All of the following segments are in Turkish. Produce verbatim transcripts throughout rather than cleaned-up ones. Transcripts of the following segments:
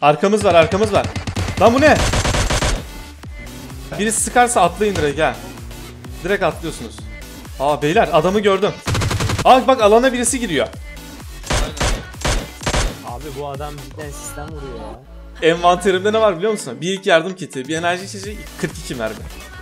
Arkamız var, arkamız var. Lan bu ne? Birisi sıkarsa atlayın direkt gel. Direkt atlıyorsunuz. Aa beyler adamı gördüm. Aa bak alana birisi giriyor. Abi bu adam cidden sistem vuruyor ya. Envanterimde ne var biliyor musun? Bir ilk yardım kiti, bir enerji içeceği, kırk iki mermi.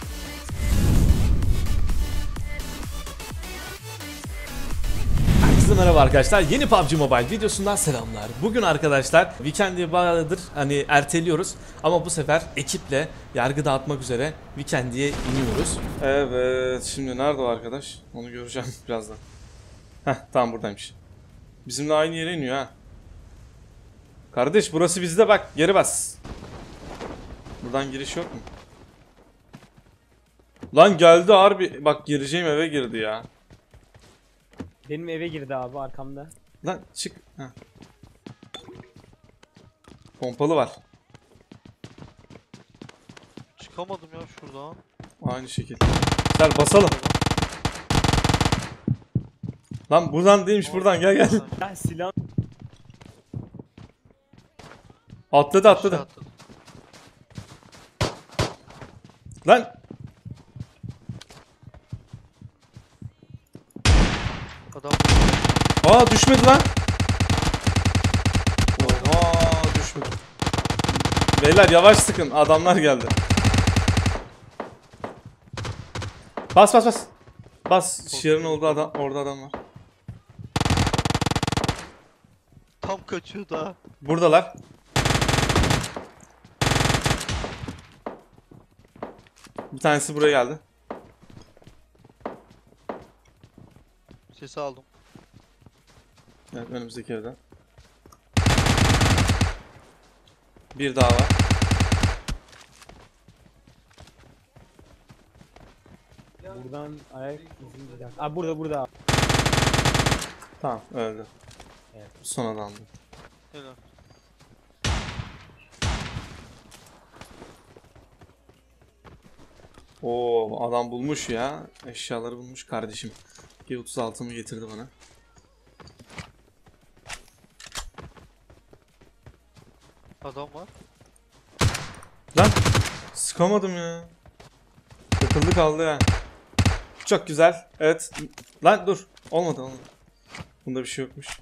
Herkese merhaba arkadaşlar. Yeni P U B G Mobile videosundan selamlar. Bugün arkadaşlar Weekend'i bayağıdır hani erteliyoruz ama bu sefer ekiple yargı dağıtmak üzere Weekend'e iniyoruz. Evet, şimdi nerede o arkadaş? Onu göreceğim birazdan. Heh, tamam buradaymış. Bizimle aynı yere iniyor ha. Kardeş burası bizde bak, geri bas. Buradan giriş yok mu? Lan geldi harbi, bak gireceğim eve girdi ya. Benim eve girdi abi arkamda. Lan çık. Heh. Pompalı var. Çıkamadım ya şuradan. Aynı şekil. Gel basalım. Lan buradan değilmiş, buradan gel gel. Ben silah... Atladı atladı. Aşağı atladım. Lan. Adam Aa düşmedi lan. Oha düşmedi. Beyler yavaş sıkın, adamlar geldi. Bas bas bas. Bas, Şiar'ın olduğu adam, orada adam var. tam kaçıyor da. Buradalar. Bir tanesi buraya geldi. Sesi aldım. Evet, önümüzdeki evden. Bir daha var. Buradan ayak izin bir dakika. Abi burada burada abi. Tamam öldü. Evet. Son adamdı. Helal. Oo adam bulmuş ya. Eşyaları bulmuş kardeşim. G otuz altımı getirdi bana. Adam var. Lan sıkamadım ya. Takıldı kaldı ya. Çok güzel. Evet. Lan dur. Olmadı olmadı. Bunda bir şey yokmuş.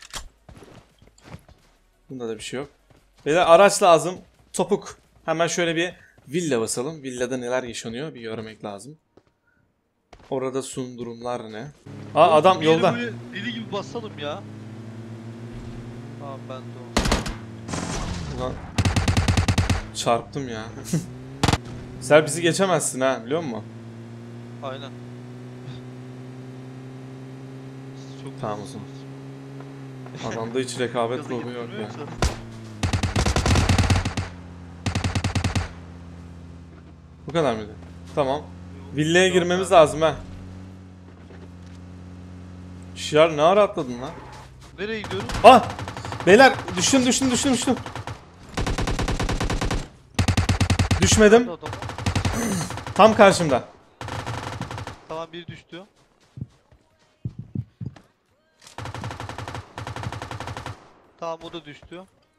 Bunda da bir şey yok. Beyler araç lazım. Topuk. Hemen şöyle bir villa basalım. Villada neler yaşanıyor bir görmek lazım. Orada sun durumlar ne? Aa adam Bir yere yolda. böyle deli gibi basalım ya. Tamam ben de o. Ulan çarptım ya. Sen bizi geçemezsin ha, biliyor musun? Aynen. Siz çok Tamam o hızlısınız. zaman. Adamda hiç rekabet Gaza ruhu yok getirmiyor ya. yoksa? Bu kadar mıydı? Tamam. Villaya girmemiz lazım ha. Şiar ne ara atladın lan? Nereye gidiyoruz? Ah! Beyler düştüm düştüm düştüm düştüm. Düşmedim. Nerede adam? Tam karşımda. Tamam biri düştü. Tamam o da düştü.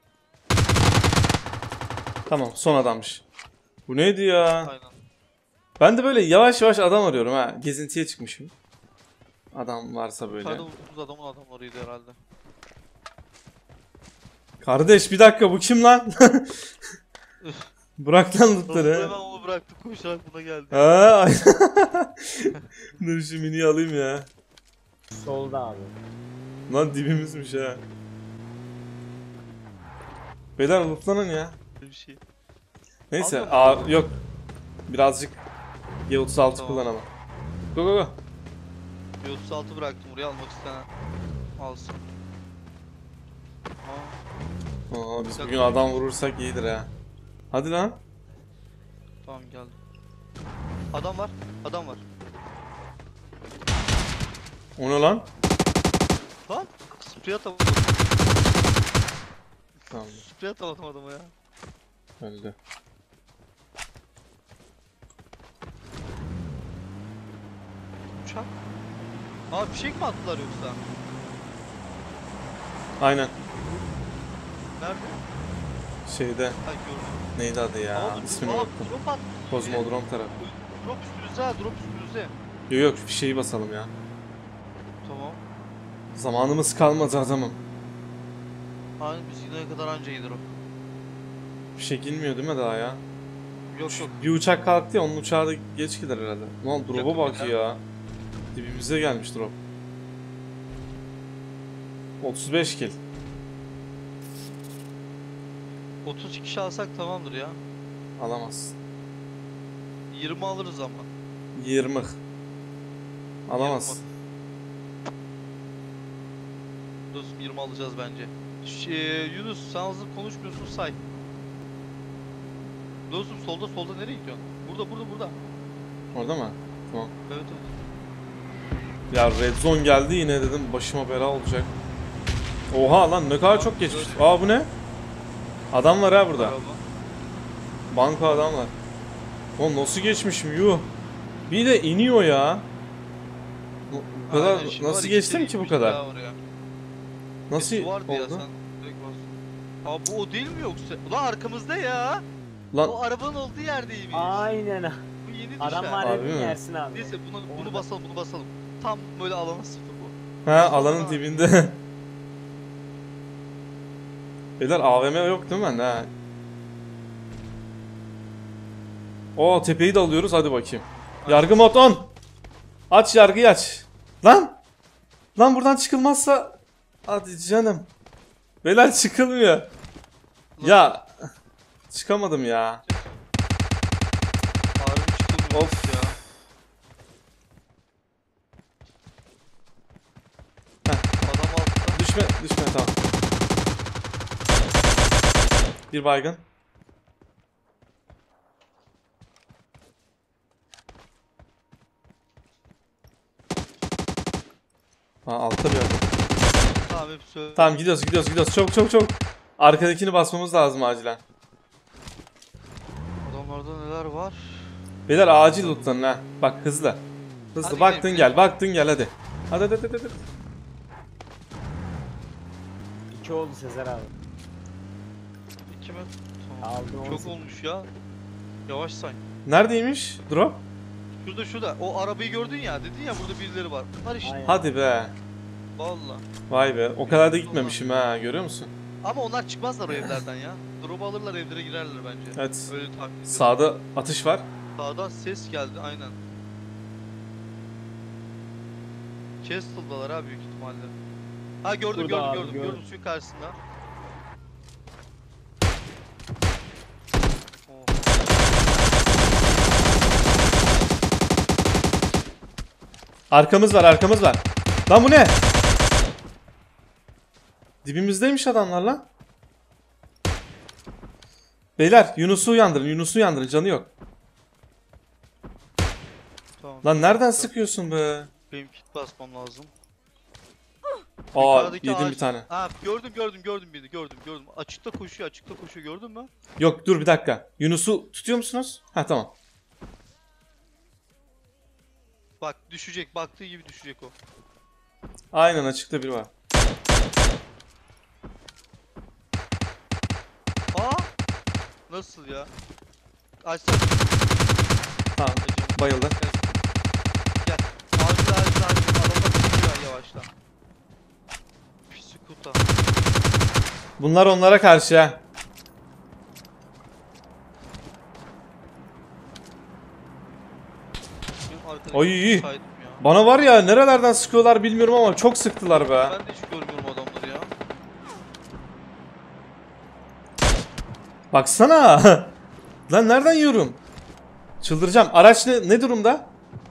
Tamam son adammış. Bu neydi ya? Aynen. Ben de böyle yavaş yavaş adam arıyorum ha. Gezintiye çıkmışım. Adam varsa böyle. Yukarıda vurduğumuz adamın adamlarıydı herhalde. Kardeş bir dakika, bu kim lan? Bırak lan Nasıl lootları. hemen onu bıraktık koşarak buna geldi. Ha, dur şu miniyi alayım ya. Solda abi. Lan dibimizmiş ha. Beyler lootlanın ya. Böyle bir şey. Neyse, Almıyor aa, yok. Birazcık G otuz altı Tamam. kullan ama. Go go go. Bir otuz altı bıraktım buraya, almak isteyen alsın. Aa, Aa, biz bugün adam vurursak iyidir ha. Hadi lan. tamam geldim. Adam var, adam var. O ne lan? Lan sprey atamadım. Tamam, Sprey atamadım adama ya. öldü. Uçak. Aa fişek mi attılar yoksa? Aynen. Nerede? Şeyde Ha gördüm. neydi adı ya? Aa, İsmini aa, unuttum. drop at. Kozmodrom tarafı. Drop üstünüze ha, drop üstünüze. Yok yok bir şeyi basalım ya. Tamam. Zamanımız kalmadı adamım. Hani biz yine kadar anca iyidir o. Bir şey girmiyor değil mi daha ya? Yok yok. Bir uçak kalktı ya, onun uçağı da geç gider herhalde. Lan drop'a Yakın bak bir ya. Dibimize gelmiş drop. otuz beş kill. otuz kişi alsak tamamdır ya. Alamazsın. yirmi alırız ama. yirmi. Alamazsın. Dostum yirmi alacağız bence. Ş e, Yunus sen hazır konuşmuyorsun, say. Dostum solda solda nereye gidiyorsun? Burada burada burada. Orada mı? Tamam. Evet evet. Ya red zone geldi yine, dedim başıma bela olacak. Oha lan ne kadar çok geçmiş. Aa bu ne? Adam var ha burada. Araba. Banko adam var. Oğlum nasıl geçmişim yuh. Bir de iniyor ya. Bu bu kadar Aynen, şimdi var, nasıl iki geçtim seri ki bu gitmiş kadar? daha var ya. Nasıl Birisi vardı ya, oldu? sen direkt bas. Aa bu o değil mi yoksa? Ulan arkamızda ya. Lan O arabanın olduğu yerdeymiş. Aynen. Bu yeni Adam düşen. var Harbi evin mi? yersin abi. Neyse bunu bunu Orada. basalım bunu basalım. Tam böyle alana sıfır bu. ha alanın dibinde. Beyler A V M yok değil mi bende ha? Oo tepeyi de alıyoruz, hadi bakayım. Yargı mod on. Aç yargıyı aç. Lan. Lan buradan çıkılmazsa. Hadi canım. Beyler çıkılmıyor. Ya. Çıkamadım ya. Harbi çıkılmıyor Of. ya. Heh. Adam altta. Düşme düşme tamam. Bir baygın. Ha altta bir adam. Tamam hep söyle. Tamam gidiyoruz gidiyoruz gidiyoruz. Çok çok çok. Arkadakini basmamız lazım acilen. Adamlarda neler var? Beyler acil lootlanın ha. Bak hızlı. Hızlı Hadi baktın gidelim, gel gidelim. baktın gel hadi. Hadi hadi hadi hadi. İki oldu Sezer abi. İki mi? Tamam. Aldım on Çok sekiz. olmuş ya. Yavaş say. Neredeymiş drop? Şurada şurada. O arabayı gördün ya. Dedin ya burada birileri var. Bunlar işte. Aynen. Hadi be. Valla. Vay be. O kadar da gitmemişim ha, görüyor musun? Ama onlar çıkmazlar o evlerden ya. Drop'u alırlar, evlere girerler bence. Evet. Öyle tahmin ediyorum. Sağda atış var. Sağdan ses geldi aynen. Castle'dalar ha büyük ihtimalle. Ha gördüm Burada gördüm abi, gördüm gördüm. gördüm suyun karşısında. Oh. Arkamız var arkamız var. Lan bu ne? Dibimizdeymiş adamlar lan. Beyler Yunus'u uyandırın, Yunus'u uyandırın, canı yok. Tamam. Lan nereden sıkıyorsun be? Benim kit basmam lazım. Aa Yukarıdaki yedim ağaç- bir tane. Ha gördüm gördüm gördüm birini gördüm gördüm. Açıkta koşuyor açıkta koşuyor gördün mü? Yok dur bir dakika. Yunus'u tutuyor musunuz? Ha tamam. Bak düşecek baktığı gibi düşecek o. Aynen açıkta biri var. Aa! Nasıl ya? Açsana. Tamam bayıldı. Gel. Acil acil acil. Adamlar düşüyor yavaşla. Psikuta. Bunlar onlara karşı ha. Benim arkadaki Oy, iyi. saydım ya. Bana var ya nerelerden sıkıyorlar bilmiyorum ama çok sıktılar be. Ben de hiç görmüyorum adamları ya. Baksana. Lan nereden yiyorum? Çıldıracağım. Araç ne, ne durumda?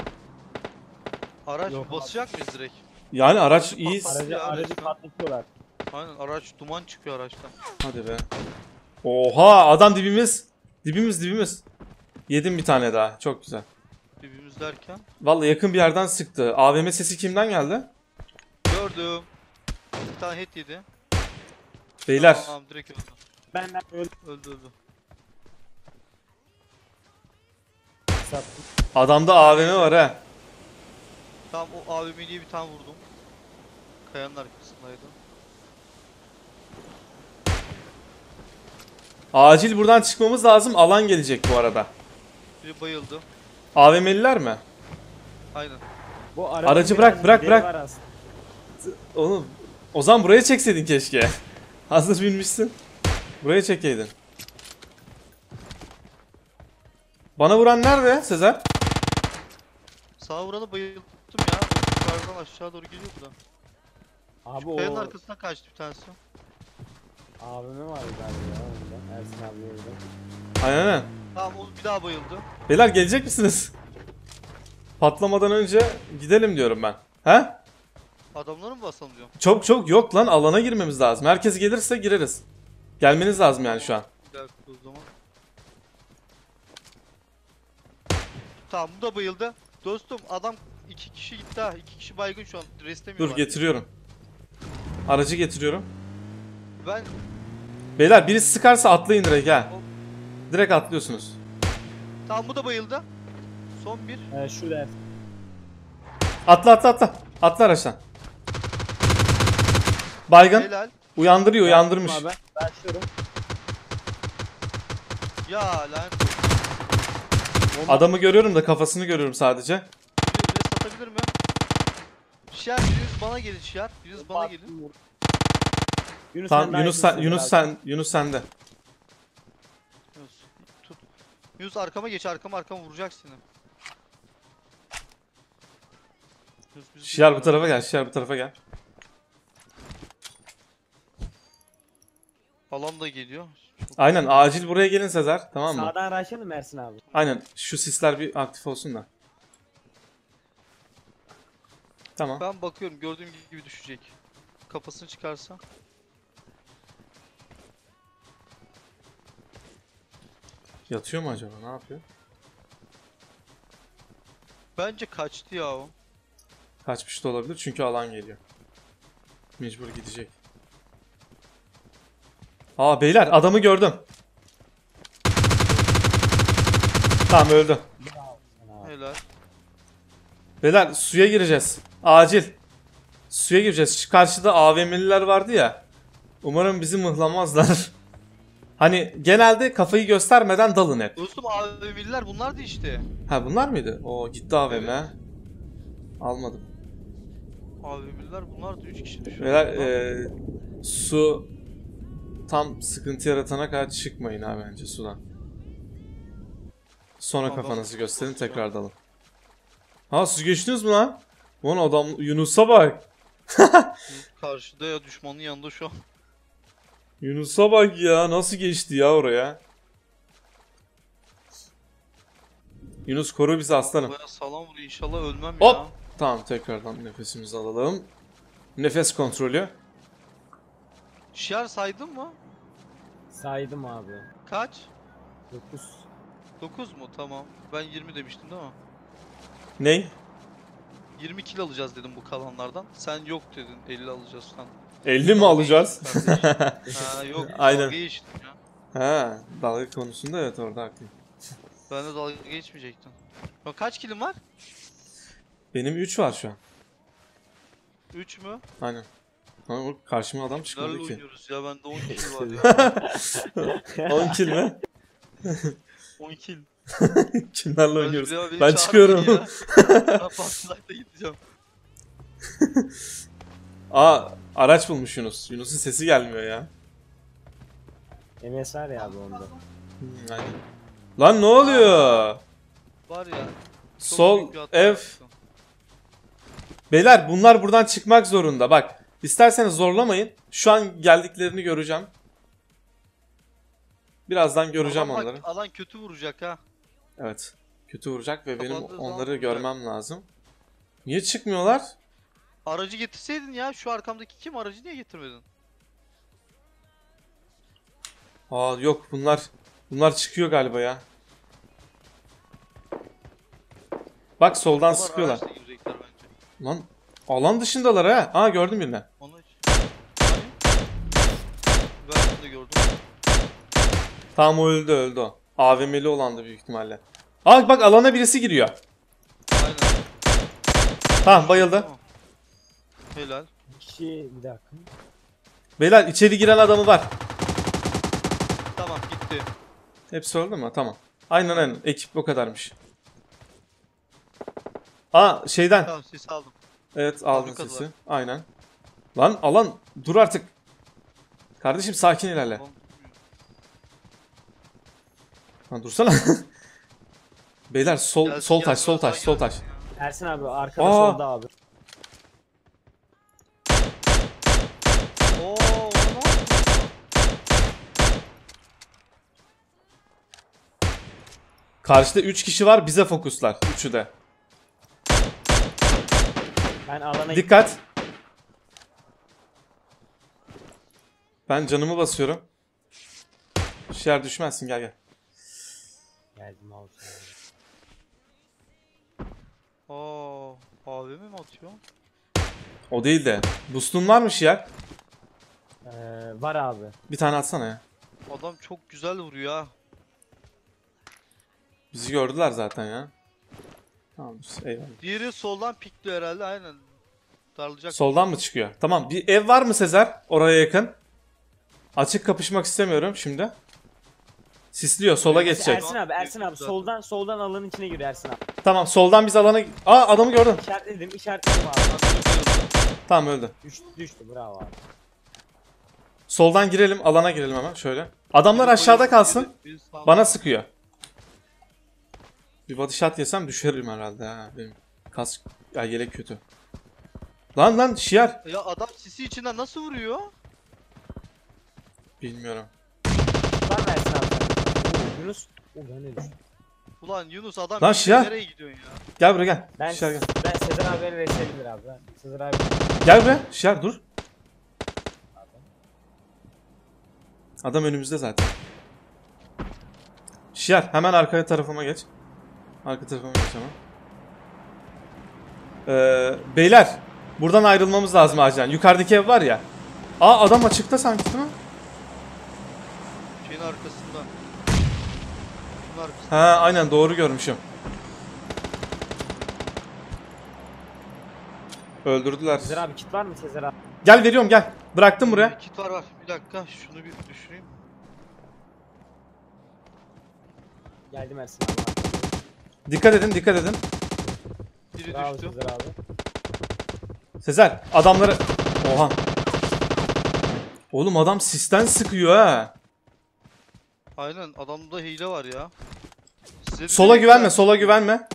Araç Yok. basacak mıyız direkt? Yani araç iyi. Patladı. Aracı, Ya, aracı resmen. patlatıyorlar. Aynen araç duman çıkıyor araçtan. Hadi be. Oha adam dibimiz. Dibimiz dibimiz. Yedim bir tane daha. Çok güzel. Dibimiz derken. Vallahi yakın bir yerden sıktı. A V M sesi kimden geldi? Gördüm. Bir tane hit yedi. Beyler. Tamam direkt öldü. Ben ben öyle Öldü öldü. sattım. Adamda A V M var ha. Tamam o A V M'liye bir tane vurdum. Kayanın arkasındaydı. Acil buradan çıkmamız lazım. Alan gelecek bu arada. Biri bayıldı. A V M'liler mi? Aynen. Bu arabanın Aracı bırak, biraz bırak, gideri bırak. var aslında. Oğlum o zaman buraya çekseydin keşke. Hazır binmişsin. Buraya çekeydin. Bana vuran nerede Sezer? Sağa vuranı bayılttım ya. Yukarıdan aşağı doğru geliyor bu da. Abi o Kayanın arkasından kaçtı bir tanesi. abime var galiba ya onda. Ersin abi orada. Aynen aynen. Tamam o bir daha bayıldı. Beyler gelecek misiniz? Patlamadan önce gidelim diyorum ben. He? Adamları mı basalım diyorum. Çok çok yok lan, alana girmemiz lazım. Herkes gelirse gireriz. Gelmeniz lazım yani şu an. Bir dakika o zaman. Tamam bu da bayıldı. Dostum adam iki kişi gitti ha. İki kişi baygın şu an. Restlemiyorlar. Dur getiriyorum. Aracı getiriyorum. Ben Beyler birisi sıkarsa atlayın direkt gel. Direkt atlıyorsunuz. tamam bu da bayıldı. Son bir. Ee, şurada Ersin. Atla atla atla. Atla araçtan. Baygın. Helal. Uyandırıyor, uyandırmış. Abi ben başlıyorum. Ya lan. Adamı görüyorum da kafasını görüyorum sadece. Rest atabilir mi? Şiar biriniz bana gelin Şiar. Biriniz bana gelin. Yunus Tamam daha Yunus iyisin sen, Sezer Yunus abi. sen, Yunus sende. Yunus tut. Yunus arkama geç, arkama arkama vuracak seni. Yunus, bizi Şiar bu dinle. tarafa gel, Şiar bu tarafa gel. Alan da geliyor. Çok- Aynen acil buraya gelin Sezer, tamam mı? Sağdan araşalım Ersin abi. Aynen şu sisler bir aktif olsun da. Tamam. Ben bakıyorum gördüğüm gibi düşecek. Kafasını çıkarsa. Yatıyor mu acaba, ne yapıyor? Bence kaçtı ya o. Kaçmış da olabilir çünkü alan geliyor. Mecbur gidecek. Aa beyler adamı gördüm. Tamam öldü. Helal. Beyler suya gireceğiz. Acil. Suya gireceğiz. Şu karşıda A V M'liler vardı ya. Umarım bizi mıhlamazlar. Hani genelde kafayı göstermeden dalın hep. Dostum A V M'liler bunlardı işte. Ha bunlar mıydı? O gitti A V M. Almadım. A V M'liler bunlardı, üç kişi düşürdü. Beyler eee, su tam sıkıntı yaratana kadar çıkmayın ha bence sudan. Sonra Tamam. kafanızı gösterin tekrar dalın. Ha siz geçtiniz mi lan? Lan adam Yunus'a bak. Karşıda ya, düşmanın yanında şu an. Yunus'a bak ya, nasıl geçti ya oraya. Yunus koru bizi aslanım. Baya sağlam vuruyor, inşallah ölmem Hop. ya. Tamam tekrardan nefesimizi alalım. Nefes kontrolü. Şiar saydın mı? Saydım abi. Kaç? dokuz. dokuz mu? Tamam. Ben yirmi demiştim değil mi? Ney? yirmi kill alacağız dedim bu kalanlardan. Sen yok dedin, elli alacağız falan. elli mi alacağız? Ha yok, Aynen. dalga geçtim ya. Ha, dalga konusunda evet orada haklıyım. Ben de dalga geçmeyecektim. Ya kaç killim var? Benim üç var şu an. üç mü? Aynen. Ama karşıma adam çıkmadı Nerede ki. oynuyoruz ya? Bende on kill var ya. on kill mi? on kill. Kimlerle oynuyoruz? Özgür abi beni Ben çağırmayın çıkıyorum. ya. Ben Fortnite'da gideceğim. Aa, araç bulmuş Yunus. Yunus'un sesi gelmiyor ya. M S var ya abi onda. Hmm, aynen. Lan ne oluyor? Var ya. çok Sol büyük bir hata F. yaptım. Beyler bunlar buradan çıkmak zorunda. Bak, isterseniz zorlamayın. Şu an geldiklerini göreceğim. Birazdan göreceğim Alan bak, onları. Alan kötü vuracak ha. Evet. Kötü vuracak ve benim Kapandığı zaman onları vuracak. görmem lazım. Niye çıkmıyorlar? Aracı getirseydin ya. Şu arkamdaki kim? Aracı niye getirmedin? Aa yok bunlar bunlar çıkıyor galiba ya. Bak soldan Bunlar sıkıyorlar. araçla girecekler bence. Lan alan dışındalar ha. Aa gördüm birini. Onu hiç. Hani? Ben de gördüm. Tamam o öldü öldü o. A V M'li olandı büyük ihtimalle. Aa bak alana birisi giriyor. Aynen. Tamam bayıldı. Tamam. Helal. Bir kişi bir dakika. Beyler içeri giren adamı var. Tamam gitti. hepsi. Hepsi öldü mü? Tamam. Aynen aynen. Ekip bu kadarmış. Aa şeyden. Tamam sesi aldım. Evet aldın Fabrikadılar. sesi. Aynen. Lan alan dur artık. Kardeşim sakin ilerle. Tamam. Lan dursana. Beyler sol Gelsin, sol taş gelsin, sol taş gelsin. sol taş. Ersin abi arkada Aa. solda abi. Oo, o ne yaptı? Karşıda üç kişi var bize fokuslar. Üçü de. Ben alana Dikkat. Ben canımı basıyorum. Şer düşmezsin gel gel. geldim abi. Oo, A V M mi atıyor? O değil de. Boost'un varmış ya. Ee, var abi. Bir tane atsana ya. Adam çok güzel vuruyor ha. Bizi gördüler zaten ya. Tamamdır. Eyvallah. Diğeri soldan pikliyor herhalde aynen. Darlayacak. Soldan mı çıkıyor? Tamam. Bir ev var mı Sezer? Oraya yakın. Açık kapışmak istemiyorum şimdi. Sisliyor. Sola geçecek. Ersin abi Ersin abi soldan soldan alanın içine giriyor Ersin abi. Tamam. Soldan biz alana... Aa adamı gördüm. İşaretledim işaretledim abi. Adam bayıldı. Tamam öldü. Düştü düştü bravo abi. Soldan girelim. Alana girelim hemen. Şöyle. Adamlar Biri aşağıda bayıldı, kalsın. biri- biri sağda. Bana sıkıyor. Bir body shot yesem düşerim herhalde ha. Benim kas... Ya yelek kötü. Lan lan şiar. Ya adam sisi içinden nasıl vuruyor? Bilmiyorum. Var mı Ersin abi? Oo, Yunus. Oo, ben de düştüm. Ulan Yunus adam Lan yine Şia. nereye gidiyorsun ya? Gel buraya gel. Ben, Şiar gel. ben Sezer abiyle resleyebilir abi. Ben Sezer abi. Gel buraya. Şiar dur. Adam önümüzde zaten. Şiar hemen arka tarafıma geç. Arka tarafıma geç hemen. Ee, beyler. Buradan ayrılmamız lazım acilen. Yukarıdaki ev var ya. Aa adam açıkta sanki değil mi? Şeyin arkasında. Şunun arkasında. Ha aynen doğru görmüşüm. Öldürdüler. Sezer abi kit var mı Sezer abi? Gel veriyorum gel. Bıraktım buraya. Kit var var. Bir dakika şunu bir düşüreyim. Geldim Ersin abi. Dikkat edin dikkat edin. Biri Bravo düştü. Sezer abi. Sezer adamları... Oha. Oğlum adam sisten sıkıyor ha. Aynen adamda hile var ya. Size Sola dedim güvenme ya, sola güvenme.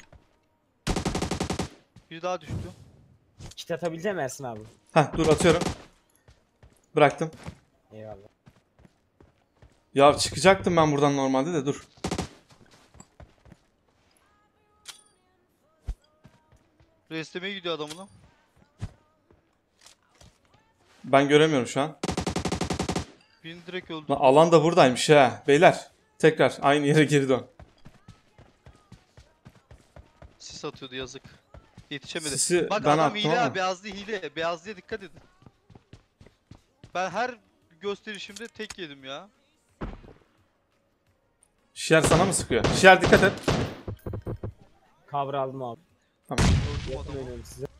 biri daha düştü. Kit atabilecek misin Ersin abi? Heh dur atıyorum. Bıraktım. Eyvallah. Ya çıkacaktım ben buradan normalde de dur. Reslemeye gidiyor adamına. Ben göremiyorum şu an. Birini direkt öldü. Lan alan da buradaymış ha. Beyler tekrar aynı yere geri dön. Sis atıyordu yazık. Yetişemedi. Sisi Bak ben adam attım hile ama. ha, beyazlı hile. Beyazlıya dikkat edin. Ben her gösterişimde tek yedim ya. Şiar sana mı sıkıyor? Şiar dikkat et. Cover aldım abi. Gördüm Yakın adamı. oynuyorum size.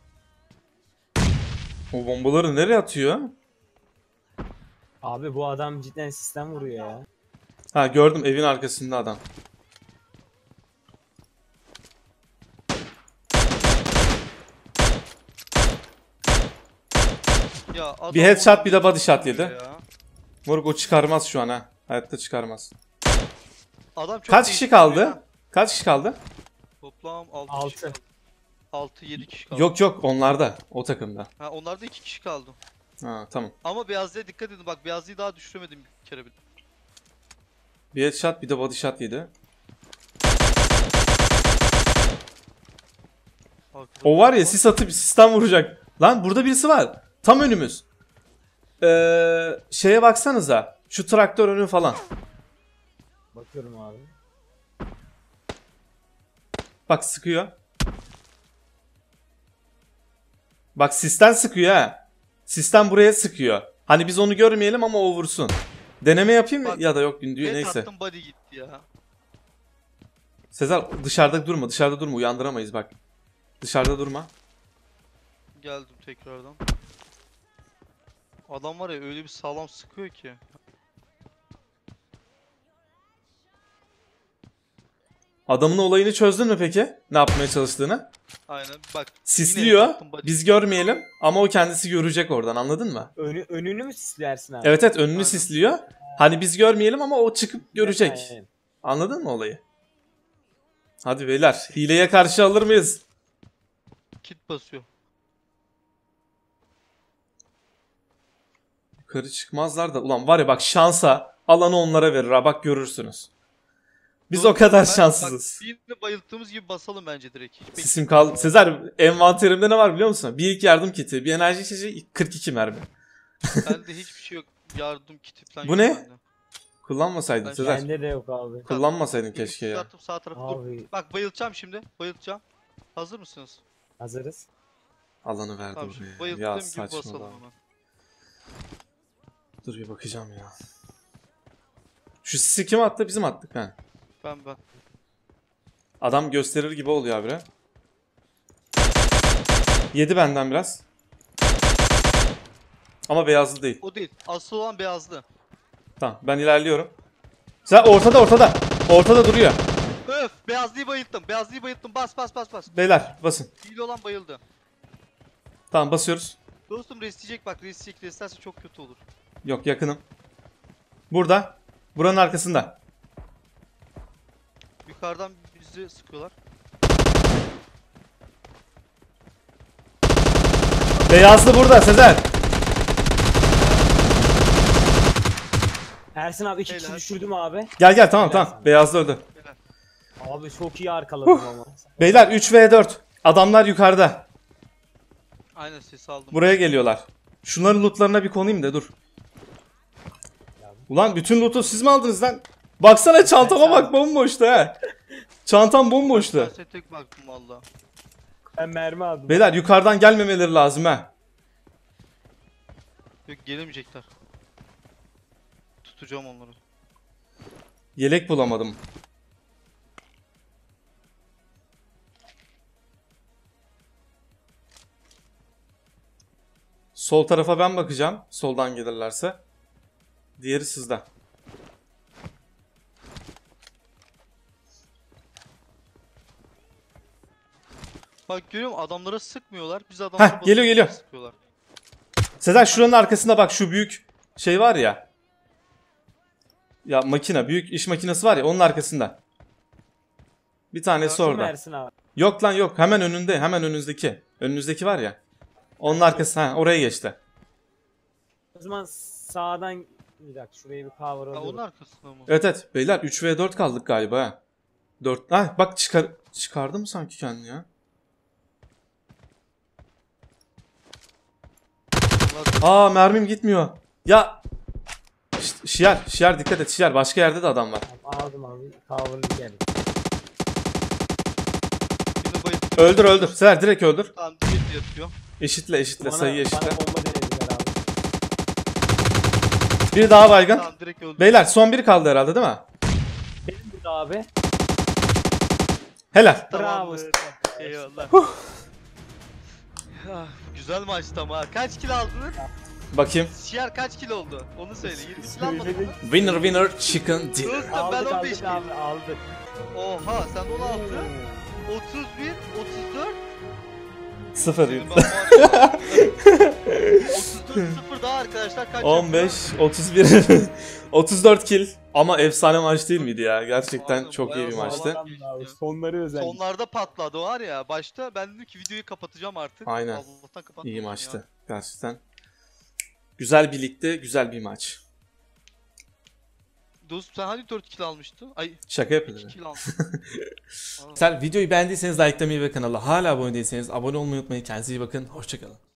O bombaları nereye atıyor? Abi bu adam cidden sistem vuruyor ya. Ha gördüm evin arkasında adam. Ya adam Bir headshot, orada bir de body shot vuruyor yedi. ya. Moruk o çıkarmaz şu an ha. Hayatta çıkarmaz. Adam çok Kaç değişik kişi kaldı? vuruyor ya. Kaç kişi kaldı? Toplam altı Altı. kişi kaldı. altı yedi kişi kaldı. Yok yok onlarda. O takımda. Ha onlarda iki kişi kaldı. Ha tamam. Ama beyazlıya dikkat edin bak beyazlıyı daha düşüremedim bir kere bile. Bir headshot bir de body shot yedi. Arkada O var ya var. sis atıp sistem vuracak. Lan burada birisi var. Tam önümüz. Ee, şeye baksanıza. Şu traktör önü falan. Bakıyorum abi. Bak sıkıyor. Bak sisten sıkıyor ha. Sisten buraya sıkıyor. Hani biz onu görmeyelim ama o vursun. Deneme yapayım mı? Bak, Ya da yok gün diyor Net neyse. attım body gitti ya. Sezer dışarıda durma. Dışarıda durma. Uyandıramayız bak. Dışarıda durma. Geldim tekrardan. Adam var ya öyle bir sağlam sıkıyor ki. Adamın olayını çözdün mü peki? Ne yapmaya çalıştığını? Aynen bak. Sisliyor. taktım body. Biz görmeyelim ama o kendisi görecek oradan, anladın mı? Önü, önünü mü sisliyor Ersin abi? Evet evet, önünü Aynen. sisliyor. Hani biz görmeyelim ama o çıkıp görecek. Aynen. Anladın mı olayı? Hadi beyler, hileye karşı alır mıyız? Kit basıyor. Yukarı çıkmazlar da. Ulan var ya bak, şansa alanı onlara verir ha, bak görürsünüz. Biz o kadar Ben- şanssızız. Bak, birini bayılttığımız gibi basalım bence direkt. Hiç Sisim kal. Sezer, envanterimde ne var biliyor musun? Bir ilk yardım kiti, bir enerji içeceği, kırk iki mermi. Bende hiçbir şey yok. Yardım kiti falan Bu yok ne? bende. Kullanmasaydın Ben Sezer. Bende de yok abi. Kullanmasaydın keşke ya. Çıkarttım sağ tarafı. Dur. Abi Bak bayılacağım şimdi. Bayılacağım. Hazır mısınız? hazırız. Alanı verdi Tamam şimdi oraya. bayılttığım Ya gibi basalım saçmalama. hemen. Dur bir bakacağım ya. Şu sisi kim attı? Bizim attık ha. Ben ben. Adam gösterir gibi oluyor abi. Yedi benden biraz. Ama beyazlı değil. O değil. Asıl olan beyazlı. Tamam, ben ilerliyorum. Sen ortada ortada. Ortada duruyor. Öf! Beyazlıyı bayılttım. Beyazlıyı bayılttım. Bas bas bas bas. Beyler basın. Hile olan bayıldı. Tamam, basıyoruz. Dostum resteyecek bak. Resteyecek. Restlerse çok kötü olur. Yok, yakınım. Burada. Buranın arkasında. Yukarıdan bizi sıkıyorlar. Beyazlı burada Sezer. Ersin abi iki kişi Helal. düşürdüm abi. Gel gel, tamam Helal tamam. sana. Beyazlı öldü. Abi çok iyi arkaladım ama. Beyler üç ve dört. Adamlar yukarıda. Aynen ses aldım. Buraya geliyorlar. Şunların lootlarına bir konayım da dur. Ulan bütün loot'u siz mi aldınız lan? Baksana çantama bak, bomboştu ha. Çantam bomboştu. Ben tek baktım valla. Ben mermi aldım. Beyler yukarıdan gelmemeleri lazım ha. Yok gelemeyecekler. Tutacağım onları. Yelek bulamadım. Sol tarafa ben bakacağım. Soldan gelirlerse. Diğeri sizde. Bak görüyorum adamlara sıkmıyorlar. Biz adamlara Heh, geliyor, basıp geliyor. sıkıyorlar. Sezer şuranın arkasında bak, şu büyük şey var ya. Ya makine, büyük iş makinesi var ya, onun arkasında. Bir tanesi Kim orada. Ersin abi? Yok lan yok, hemen önünde, hemen önünüzdeki. Önünüzdeki var ya. Onun arkası, ha oraya geçti. O zaman sağdan bir dakika şurayı bir power Ha alıyorum. onun arkasında mı? Evet evet beyler, üç ve dört kaldık galiba ha. dört. Ha bak, çıkar çıkardı mı sanki kendini ya? Onlar- Aa, mermim gitmiyor. Ya Ş- Şiar, Şiar dikkat et Şiar, başka yerde de adam var. Tamam, aldım abi. Power'lı geldi. Birini bayılttım. Öldür öldür. Sezer direkt öldür. Tamam diğeri de yatıyor. Eşitle eşitle, Bana, sayı eşitle. bana bomba denediler abi. Biri daha baygın. Tamam direkt öldü. Beyler son biri kaldı herhalde değil mi? Benim burada abi. Helal. Bravo. Tamamdır. Eyvallah. Ah, güzel maçtı ama. Kaç kill aldın? Bakayım. Şiar kaç kill oldu? Onu söyle. yirmi kill almadın mı? Winner winner chicken dinner. Dostum ben Aldık on beş aldık kill. abi aldık. Oha sen on altı, otuz bir, otuz dört. Sıfır. Senin ben bu arada- otuz dört sıfır daha arkadaşlar kaç on beş, yapıyor? otuz bir, otuz dört kill. Ama efsane maç değil miydi ya? Gerçekten Aynen, çok iyi bir bayağı maçtı. sağlam. Abi, sonları özel. Sonlarda patladı var ya. Başta ben dedim ki videoyu kapatacağım artık. Aynen. Allah'tan kapatmadım İyi ya. maçtı. Gerçekten. Güzel birlikte, güzel bir maç. Dostum sen hani dört kill almıştın? Ay Şaka iki yapıldı. kill almıştın. Aa. Sen videoyu beğendiyseniz likelamayı ve kanala hala abone değilseniz abone olmayı unutmayın. Kendinize iyi bakın. Hoşçakalın.